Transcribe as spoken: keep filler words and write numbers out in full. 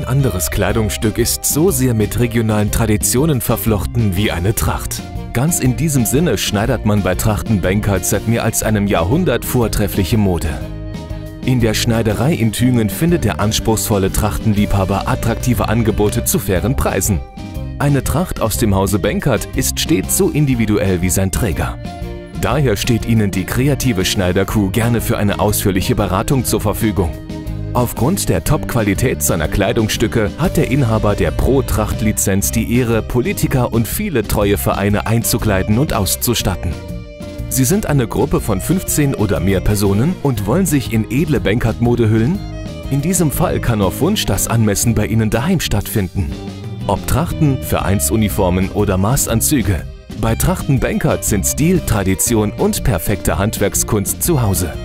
Kein anderes Kleidungsstück ist so sehr mit regionalen Traditionen verflochten wie eine Tracht. Ganz in diesem Sinne schneidert man bei Trachten Benkert seit mehr als einem Jahrhundert vortreffliche Mode. In der Schneiderei in Thüngen findet der anspruchsvolle Trachtenliebhaber attraktive Angebote zu fairen Preisen. Eine Tracht aus dem Hause Benkert ist stets so individuell wie sein Träger. Daher steht Ihnen die kreative Schneidercrew gerne für eine ausführliche Beratung zur Verfügung. Aufgrund der Top-Qualität seiner Kleidungsstücke hat der Inhaber der Pro-Tracht-Lizenz die Ehre, Politiker und viele treue Vereine einzukleiden und auszustatten. Sie sind eine Gruppe von fünfzehn oder mehr Personen und wollen sich in edle Benkert-Mode hüllen? In diesem Fall kann auf Wunsch das Anmessen bei Ihnen daheim stattfinden. Ob Trachten, Vereinsuniformen oder Maßanzüge. Bei Trachten Benkert sind Stil, Tradition und perfekte Handwerkskunst zu Hause.